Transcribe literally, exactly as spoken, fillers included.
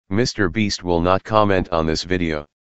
Mister Beast will not comment on this video.